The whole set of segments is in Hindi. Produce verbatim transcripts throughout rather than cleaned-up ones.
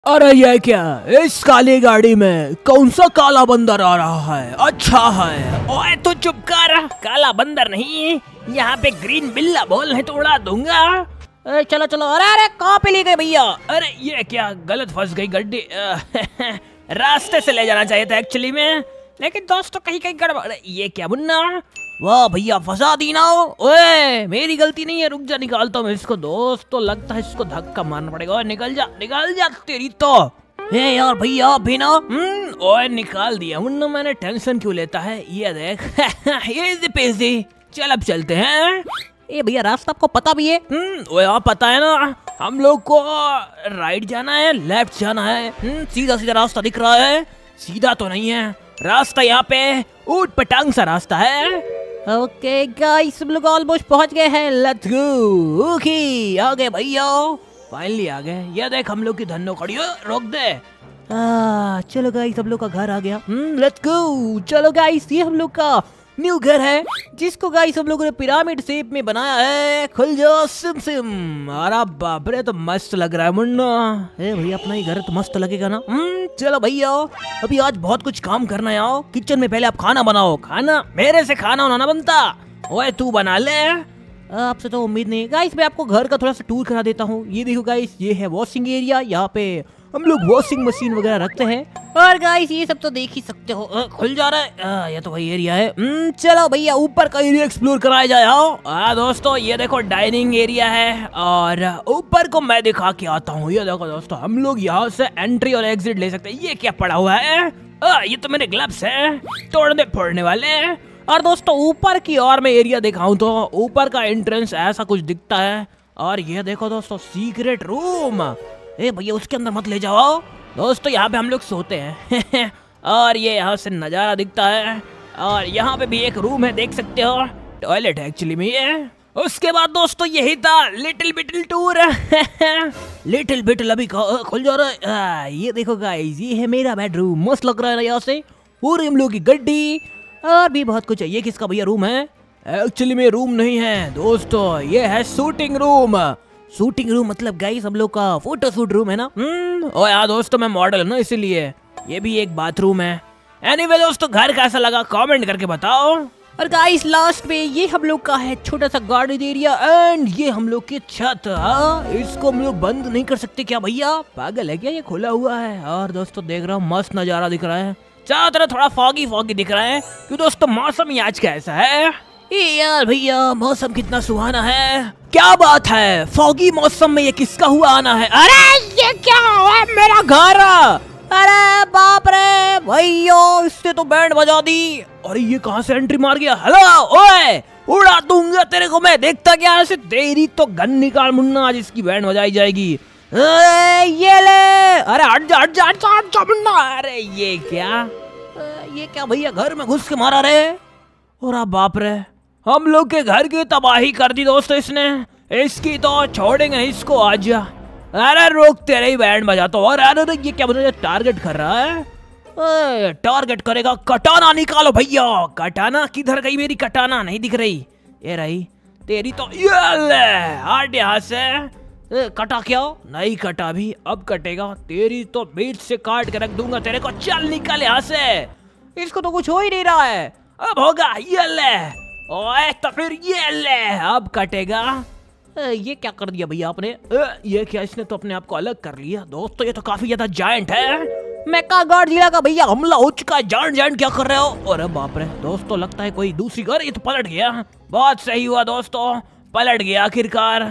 अरे ये क्या, इस काली गाड़ी में कौन सा काला बंदर आ रहा है? अच्छा है। ओए तो चुप कर, काला बंदर नहीं, यहाँ पे ग्रीन बिल्ला बोल है तो उड़ा दूंगा। ए, चलो चलो। अरे अरे कहाँ पे ले गए भैया? अरे ये क्या, गलत फंस गई गड्डी। रास्ते से ले जाना चाहिए था एक्चुअली में, लेकिन दोस्तों कहीं कहीं गड़बड़। ये क्या मुन्ना, वाह भैया फंसा दी ना। ओए मेरी गलती नहीं है, रुक जा निकालता हूँ इसको। दोस्त तो लगता है इसको धक्का मारना पड़ेगा। ओए निकल जा निकल जा, तेरी तो। ए यार भैया भी ना। हम्म ओए निकाल दिया मुन्ना मैंने, टेंशन क्यों लेता है। ये देख ये पैसे। चल अब चलते हैं। ए भैया रास्ता आपको पता भी है? हम्म ओए हाँ पता है ना, हम लोग को राइट जाना है लेफ्ट जाना है। हम्म सीधा सीधा रास्ता दिख रहा है। सीधा तो नहीं है रास्ता, यहाँ पे ऊट पटांग सा रास्ता है। ओके गाइस, हम लोग ऑलमोस्ट पहुंच गए हैं। Let's go. ओके आ गए भैया, फाइनली आ गए। ये देख हम लोग की धन्नो खड़ी हो, रोक दे। आ, चलो गाइस हम लोग का घर आ गया। Hmm let's go. चलो गाइस ये हम लोग का न्यू घर है, जिसको गाइस हम लोगों ने पिरामिड शेप में बनाया है। खुल जाओ सिम सिम। अरे बाप रे, तो मस्त लग रहा है मुन्ना। ए भैया अपना ही घर है तो मस्त लगेगा ना। हम्म चलो भैया, अभी आज बहुत कुछ काम करना है। आओ किचन में पहले आप खाना बनाओ। खाना मेरे से खाना होना ना बनता। ओए तू बना ले। आपसे तो उम्मीद नहीं। गाइस मैं आपको घर का थोड़ा सा टूर करा देता हूँ। ये देखो गाइस, ये है वॉशिंग एरिया। यहाँ पे हम लोग वॉशिंग मशीन वगैरह रखते हैं। और गाइस ये सब तो देख ही सकते हो। आ, खुल जा रहा है। आ, ये तो वही एरिया है। हम्म चलो भैया ऊपर का एरिया एक्सप्लोर कराया जाए। आओ आ, दोस्तों ये देखो डाइनिंग एरिया है, और ऊपर को मैं दिखा के आता हूँ। ये देखो दोस्तों, हम लोग यहाँ से एंट्री और एग्जिट ले सकते हैं। ये क्या पड़ा हुआ है? आ, ये तो मेरे ग्लव्स है, तोड़ने फोड़ने वाले। और दोस्तों ऊपर की ओर मैं एरिया दिखाऊं तो ऊपर का एंट्रेंस ऐसा कुछ दिखता है। और ये देखो दोस्तों सीक्रेट रूम। ए भैया उसके अंदर मत ले जाओ। दोस्तों यहाँ पे हम लोग सोते हैं और ये यहाँ से नज़ारा दिखता है। और यहाँ पे भी एक रूम है, देख सकते हो, टॉयलेट है एक्चुअली में ये। उसके बाद दोस्तों यही था little beetle tour. Little beetle अभी खुल जा रहा है। आ, ये देखो गाइस, ये है मेरा बेडरूम। मस्त लग रहा है ना यहाँ से। पूरी हम लोग की गड्डी और भी बहुत कुछ है। ये किसका भैया रूम है? एक्चुअली में रूम नहीं है दोस्तों, ये है शूटिंग रूम। शूटिंग रूम मतलब गाइस हम लोग का फोटो शूट रूम है ना। हम्म ओ यार दोस्तों मैं मॉडल हूँ ना, इसीलिए। ये भी एक बाथरूम है। एनीवे दोस्तों, घर कैसा लगा कमेंट करके बताओ। और गाइस लास्ट में ये हम लोग का है छोटा सा गार्डन एरिया, एंड ये हम लोग की छत। हाँ इसको हम लोग बंद नहीं कर सकते क्या भैया? पागल है क्या, ये खुला हुआ है। और दोस्तों देख रहा हूँ मस्त नजारा दिख रहा है, चारों तरफ थोड़ा फॉगी फॉगी दिख रहा है। क्यों दोस्तों मौसम ही आज कैसा है? ए यार भैया मौसम कितना सुहाना है। क्या बात है, फॉगी मौसम में ये किसका हुआ आना है? अरे ये क्या है, मेरा घर। अरे बाप रे भैया, इससे तो बैंड बजा दी। अरे ये कहाँ से एंट्री मार गया? हेलो ओए, उड़ा दूंगा तेरे को मैं, देखता क्या ऐसे। तेरी तो गन निकाल मुन्ना, आज इसकी बैंड बजाई जाएगी। ए, ये ले। अरे हट जा हट जा हट जा हट जा मुन्ना। अरे ये क्या, ये क्या भैया घर में घुस के मारा रे? और बाप रे, हम लोग के घर की तबाही कर दी दोस्तों इसने। इसकी तो छोड़ेंगे इसको आज। अरे रोक, तेरे ही बैंड बजाता हूँ। और अरे ये क्या बता, टारगेट कर रहा है। ए, टारगेट करेगा, कटाना निकालो भैया। कटाना किधर गई मेरी? कटाना नहीं दिख रही। ये रही तेरी तो। ये ले हट यहाँ से। ए, कटा क्या? नहीं कटा भी, अब कटेगा। तेरी तो बीच से काट के रख दूंगा तेरे को। चल निकल यहाँ से। इसको तो कुछ हो ही नहीं रहा है। अब होगा। ये ले। ओए तो फिर ये ले, अब कटेगा। ये क्या कर दिया भैया आपने? ये क्या, इसने तो अपने आप को अलग कर लिया। दोस्तों ये तो काफी ज्यादा जायंट है। मेका गॉडजिला का भैया हमला हो चुका है। जायंट जायंट क्या कर रहे हो? अरे बाप रे दोस्तों, लगता है कोई दूसरी घर। ये तो पलट गया। बहुत सही हुआ दोस्तों, पलट गया आखिरकार।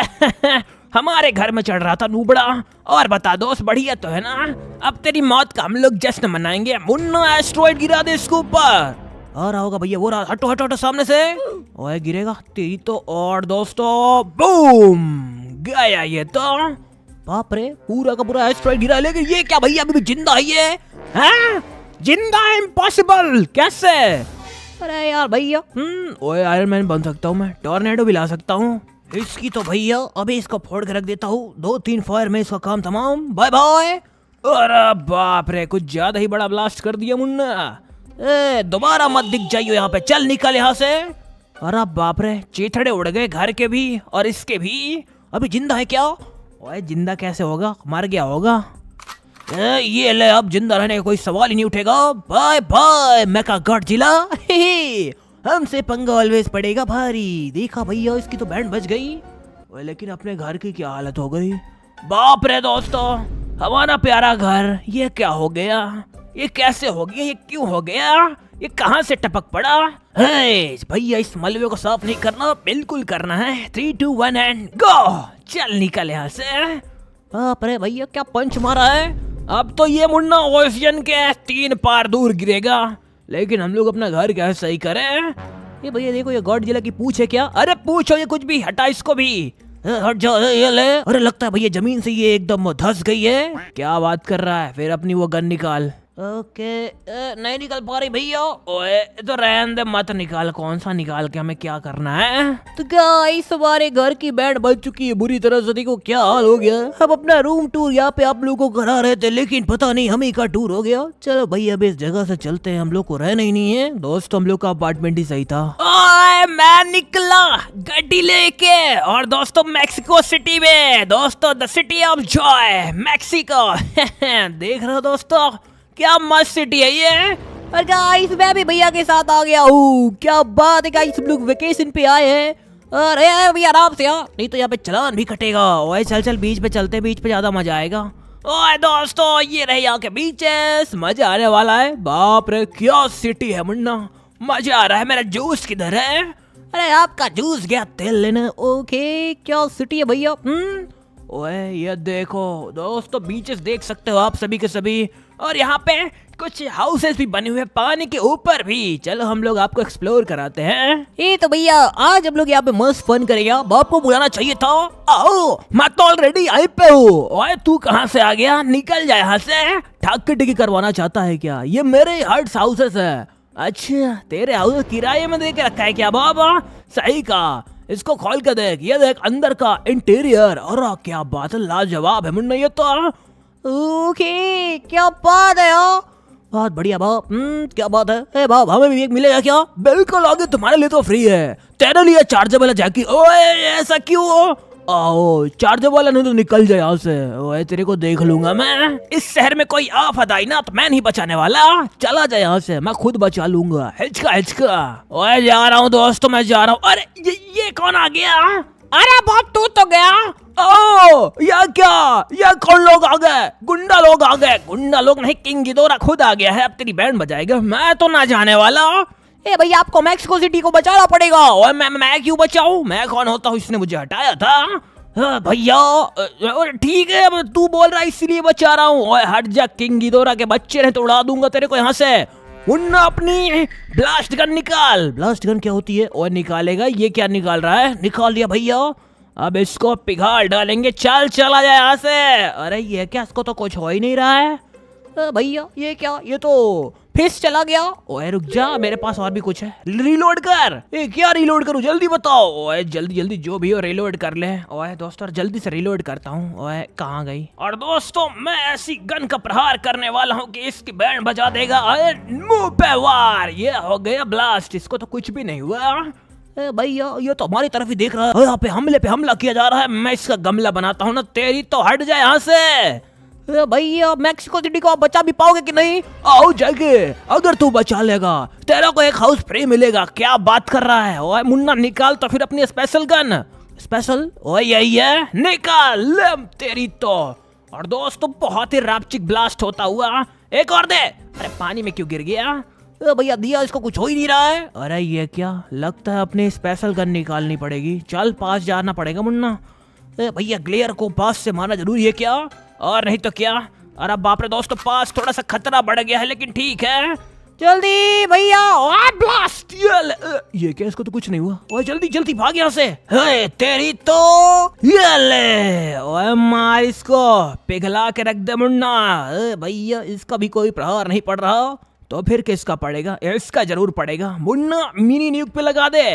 हमारे घर में चढ़ रहा था नूबड़ा। और बता दोस्त, बढ़िया तो है ना? अब तेरी मौत का हम लोग जश्न मनाएंगे। मुन्ना एस्ट्रॉइड गिरा दे इसके ऊपर। आ रहा होगा भैया, वो रहा। हटो हटो हटो सामने से। ओए गिरेगा तेरी तो। और दोस्तों बूम गया ये तो। बाप रे पूरा का पूरा एस्ट्रॉइड गिरा। लेकिन ये क्या भैया, अभी भी जिंदा है ये? हैं? जिंदा है? इम्पॉसिबल, कैसे? अरे यार भैया। हम्म ओए आयरन मैन बन सकता हूँ मैं, टॉर्नेडो भी ला सकता हूँ। इसकी तो भैया अभी इसको फोड़ के रख देता हूँ। दो तीन फायर में इसका काम तमाम। Bye bye. अरे बाप रे, कुछ ज्यादा ही बड़ा ब्लास्ट कर दिया मुन्ना। ए दोबारा मत दिख जाइयो यहाँ पे, चल निकल यहाँ से। अरे बाप रे, चीथड़े उड़ गए घर के भी और इसके भी। अभी जिंदा है क्या? ओए जिंदा कैसे होगा, मर गया होगा। ए, ये ले, अब जिंदा रहने का कोई सवाल ही नहीं उठेगा। Bye bye mecha Godzilla. हमसे पंगा ऑलवेज पड़ेगा भारी। देखा भैया, इसकी तो बैंड बज गई। लेकिन अपने घर की क्या हालत हो गई। बाप रे दोस्तों, हमारा प्यारा घर ये क्या हो गया, ये कैसे हो गया, ये क्यों हो गया, ये कहाँ से टपक पड़ा। हे भैया, इस मलबे को साफ नहीं करना, बिल्कुल करना है। Three two one and go. चल निकल यहाँ से। बाप रे भैया, क्या पंच मारा है। अब तो ये मुन्ना ओशियन के तीन पार दूर गिरेगा। लेकिन हम लोग अपना घर कैसे सही करें। ये भैया देखो, ये गॉडजिला की पूछ है क्या। अरे पूछो, ये कुछ भी, हटा इसको भी। हट जाओ, ये ले। अरे लगता है भैया जमीन से ये एकदम धस गई है। क्या बात कर रहा है, फिर अपनी वो गन निकाल। ओके, ए, नहीं निकल पा रही भैया। ओए तो रहने दे, मत निकाल। कौन सा निकाल के हमें क्या करना है। तो गाइस, हमारे घर की बैंड बज चुकी है बुरी तरह से। देखो क्या हाल हो गया। हम अपना रूम टूर यहाँ पे आप लोगों को करा रहे थे, लेकिन पता नहीं हमें का टूर हो गया। चलो भैया, अब इस जगह से चलते हैं, हम लोग को रहना ही नहीं है। दोस्त, हम लोग का अपार्टमेंट ही सही था। ओए मैं निकला गाड़ी लेके, और दोस्तों मैक्सिको सिटी में, दोस्तों the city of joy Mexico. देख रहे हो दोस्तों, क्या मस्त सिटी है ये। और गाइस, मैं भी भैया के साथ आ गया हूँ। क्या बात है गाइस, हम लोग वेकेशन पे आए हैं। अरे भैया आराम से आ, नहीं तो यहाँ पे चालान भी कटेगा। ओए चल चल, बीच पे चलते, बीच पे ज्यादा मजा आएगा। ओए दोस्तों, ये रहे यहाँ के बीचेस, मजा आने वाला है। बाप रे, क्या सिटी है मुन्ना, मजा आ रहा है। मेरा जूस किधर है। अरे आपका जूस गया तेल लेने। ओके, क्या सिटी है भैया। हम्म ओए ये देखो दोस्तों, बीचेस देख सकते हो आप सभी के सभी। और यहाँ पे कुछ हाउसेस भी बने हुए हैं पानी के ऊपर भी। चलो हम लोग आपको एक्सप्लोर कराते हैं। ये तो भैया, आज हम लोग यहाँ पे मस्त फन करेंगे। बाप को बुलाना चाहिए था। आओ, मैं तो ऑलरेडी आई पे हूँ। ओए तू कहाँ से आ गया, निकल जाए यहाँ से। ठाक टिकी करवाना चाहता है क्या। ये मेरे हर्ट्स हाउसेस है। अच्छा, तेरे हाउस किराए में दे के रखा है क्या बाबा। सही कहा, इसको खोल के देख। ये देख अंदर का इंटीरियर। और क्या बात है, लाजवाब है मुन्ना ये तो। ओके, क्या बात है यार, बहुत बढ़िया बाप। हम्म क्या बात है। ए बाप, हमें भी एक मिलेगा क्या। बिल्कुल, आगे तुम्हारे लिए तो फ्री है। तेरे लिए चार्जर वाला जैकेट। ओए ऐसा क्यों। आओ, चार्जर वाला नहीं तो निकल जाए यहाँ से। ओए तेरे को देख लूंगा मैं। इस शहर में कोई आफत आई ना तो मैं नहीं बचाने वाला। चला जाए यहाँ से, मैं खुद बचा लूंगा। हिचका हिचका। ओए जा रहा हूँ दोस्तों, मैं जा रहा हूँ। अरे ये, ये कौन आ गया। अरे बाप, तू तो गया। ओ या क्या, या कौन लोग आ गए। गुंडा लोग आ गए। गुंडा लोग नहीं, किंग गिदोरा खुद आ गया है। अब तेरी बैंड बजाएगा, मैं तो ना जाने वाला। ए भैया, आपको मैक्सिको सिटी को बचाना पड़ेगा। ओए मैं मैं क्यों बचाऊं, मैं कौन होता हूँ, इसने मुझे हटाया था। भैया ठीक है, अब तू बोल रहा है इसलिए बचा रहा हूँ। ओए हट जा, किंग गिदोरा के बच्चे रहे तो उड़ा दूंगा तेरे को यहाँ से। मुन्ना अपनी ब्लास्ट गन निकाल। ब्लास्ट गन क्या होती है। ओए निकालेगा, ये क्या निकाल रहा है। निकाल दिया भैया, अब इसको पिघाल डालेंगे। चल चला जाए यहाँ से। अरे ये क्या, इसको तो कुछ हो ही नहीं रहा है। भैया ये क्या, ये तो फिश चला गया। ओए रुक जा, मेरे पास और भी कुछ है। रिलोड कर। ए क्या रिलोड करूं, जल्दी बताओ। ओए जल्दी जल्दी जो भी हो रिलोड कर ले। ओए दोस्तों, जल्दी से रिलोड करता हूँ। ओए कहाँ गई। और दोस्तों, मैं ऐसी गन का प्रहार करने वाला हूँ कि इसकी बैंड बजा देगा। अरे मुंह पे वार। ये हो गया ब्लास्ट, इसको तो कुछ भी नहीं हुआ। भैया ये तो हमारी तरफ ही देख रहा है। यहाँ पे हमले पे हमला किया जा रहा है। मैं इसका गमला बनाता हूँ ना, तेरी तो हट जाए यहाँ से। भैया मैक्सिको सिटी को आप बचा भी पाओगे कि नहीं। आओ जाएंगे, अगर तू बचा लेगा तेरा को एक हाउस फ्री मिलेगा। क्या बात कर रहा है। ओए मुन्ना निकाल तो फिर अपनी स्पेशल गन। स्पेशल ओए यही है, निकाल ले तेरी तो। और दोस्तों, बहुत ही रापचिक ब्लास्ट होता हुआ। एक और दे। अरे पानी में क्यों गिर गया। भैया दिया, इसको कुछ हो ही नहीं रहा है। अरे ये क्या, लगता है अपनी स्पेशल गन निकालनी पड़ेगी। चल पास जाना पड़ेगा मुन्ना। भैया ग्लेयर को पास से मारना जरूरी है क्या, और नहीं तो क्या। अरे बाप रे दोस्तों, पास थोड़ा सा खतरा बढ़ गया है, लेकिन ठीक है। जल्दी भैया, ब्लास्ट। ये, ये क्या, इसको तो कुछ नहीं हुआ। ओए जल्दी जल्दी भाग यहाँ से। हे तेरी तो ये ले। ओए मार इसको, पिघला के रख दे मुन्ना। भैया इसका भी कोई प्रहार नहीं पड़ रहा, तो फिर किसका पड़ेगा। इसका जरूर पड़ेगा। मुन्ना मिनी न्यूक पे लगा दे।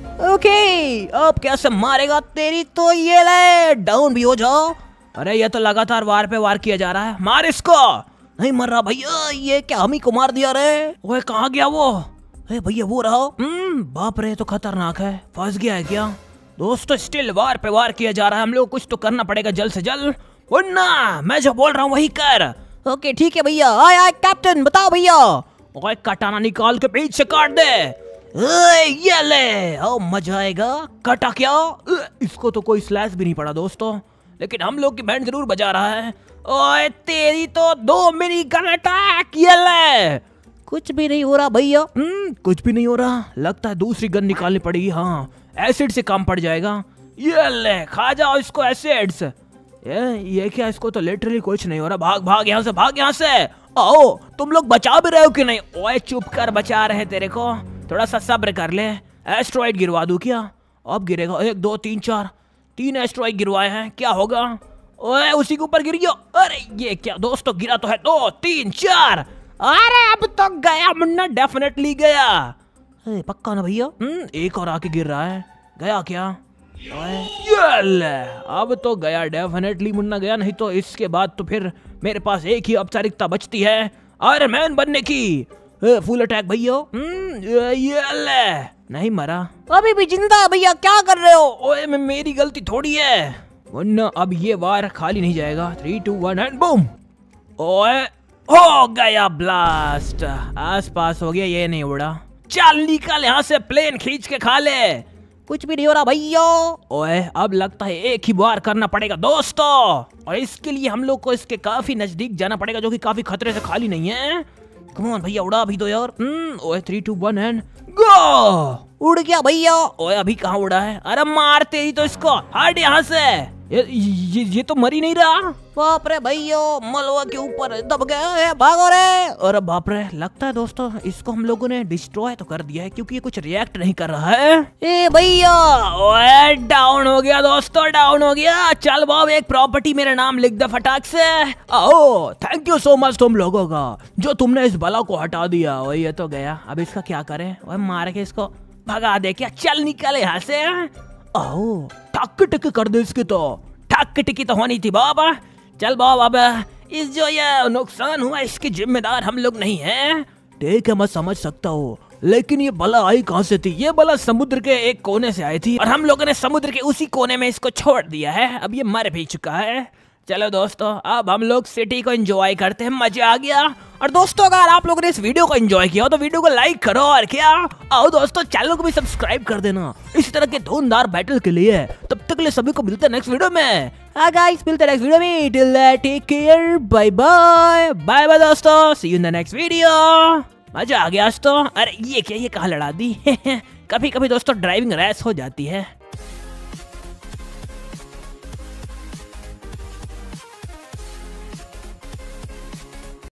ओके, अब कैसे मारेगा तेरी तो। ये ले, डाउन भी हो जाओ। अरे ये तो लगातार वार पे वार किया जा रहा है। मार इसको। नहीं मर रहा भैया, ये क्या हम ही को मार दिया रे। ओए कहाँ गया वो। अरे भैया वो रहा। हम्म बाप रे, तो खतरनाक है। फंस गया है क्या। दोस्तों स्टिल वार पे वार किया जा रहा है। हम लोग कुछ तो करना पड़ेगा जल्द से जल्द। मुन्ना मैं जो बोल रहा हूँ वही कर। ओके ठीक है भैया। आय आय कैप्टन बताओ भैया। ओए कटाना निकाल के पीछे काट दे। ओए ये ले, ओ मजा आएगा। कटा क्या? इसको तो कोई स्लैश भी नहीं पड़ा दोस्तों, लेकिन हम लोग की बैंड जरूर बजा रहा है। ओए तेरी तो दो मिनी गन अटैक। ये ले। कुछ भी नहीं हो रहा भैया। हम्म कुछ भी नहीं हो रहा। लगता है दूसरी गन निकालनी पड़ेगी। हाँ एसिड से काम पड़ जाएगा। ये ले खा जाओ इसको एसिड्स। ये ये क्या? इसको तो लिटरली कुछ नहीं हो रहा। भाग भाग यहाँ से, भाग यहाँ से। आओ तुम लोग बचा भी रहे हो कि नहीं? ओए चुप कर, बचा रहे तेरे को। थोड़ा सा सब्र कर ले। एस्ट्रॉइड गिरवा दूं क्या? अब गिरेगा। एक दो तीन चार, तीन एस्ट्रॉइड गिरवाए हैं। क्या होगा? ओए उसी के ऊपर गिर गया। अरे ये क्या दोस्तों, गिरा तो है। दो तीन चार। अरे अब तो गया मुन्ना, डेफिनेटली गया। ए, पक्का ना भैया? हम्म एक और आके गिर रहा है। गया क्या? ये ले, अब तो गया डेफिनेटली मुन्ना गया। नहीं तो इसके बाद तो फिर मेरे पास एक ही औपचारिकता बचती है, आयरन मैन बनने की। फुल अटैक भैया। ये ले, नहीं मरा, अभी भी जिंदा है भैया। क्या कर रहे हो? ओए मेरी गलती थोड़ी है मुन्ना। अब ये वार खाली नहीं जाएगा। Three two one and boom. ओए हो गया ब्लास्ट। आस पास हो गया, ये नहीं उड़ा। चल निकल यहाँ से, प्लेन खींच के खा ले। कुछ भी नहीं हो रहा भैया। ओए अब लगता है एक ही बार करना पड़ेगा दोस्तों, और इसके लिए हम लोग को इसके काफी नजदीक जाना पड़ेगा, जो कि काफी खतरे से खाली नहीं है। कम ऑन भैया, उड़ा भी दो यार। हम्म ओए three two one and go. उड़ गया भैया। ओए अभी कहाँ उड़ा है? अरे मारते ही तो इसको, हट यहाँ से। ये, ये ये तो मर ही नहीं रहा। बाप रे भैया, मलवा के ऊपर दब गया है। भागो रे। अरे बाप रे, लगता है दोस्तों इसको हम लोगों ने डिस्ट्रॉय तो कर दिया है, क्योंकि ये कुछ रिएक्ट नहीं कर रहा है। ए भैया, ओए डाउन हो गया दोस्तों, डाउन हो गया। चल बाब, एक प्रॉपर्टी मेरा नाम लिख दे फटाक से। आओ, थैंक यू सो मच तुम लोगों का, जो तुमने इस बला को हटा दिया। ओए ये तो गया, अब इसका क्या करें? ओए मार के इसको भगा दे क्या? चल निकल यहाँ से। आओ टक टक कर दे इसकी, तो टक टिकी तो होनी थी बाबा। चल बाबा, अब इस जो ये नुकसान हुआ इसकी जिम्मेदार हम लोग नहीं हैं। ठीक है मैं समझ सकता हूँ, लेकिन ये बला आई कहाँ से थी? ये बला समुद्र के एक कोने से आई थी, और हम लोगों ने समुद्र के उसी कोने में इसको छोड़ दिया है। अब ये मर भी चुका है। चलो दोस्तों, अब हम लोग सिटी को एंजॉय करते हैं। मजा आ गया। और दोस्तों अगर आप लोगों ने इस वीडियो को एंजॉय किया हो तो वीडियो को लाइक करो, और क्या आओ दोस्तों चैनल को भी सब्सक्राइब कर देना इस तरह के धुनधार बैटल के लिए। तब तक के लिए सभी को मिलते हैं नेक्स्ट वीडियो में। हाँ गाइस, मिलते हैं नेक्स्ट वीडियो में। Till then take care, bye bye. Bye bye दोस्तों, see you in the next video. मजा आ गया आज तो। अरे ये क्या, ये कहाँ लड़ा दी? कभी कभी दोस्तों ड्राइविंग रेस हो जाती है।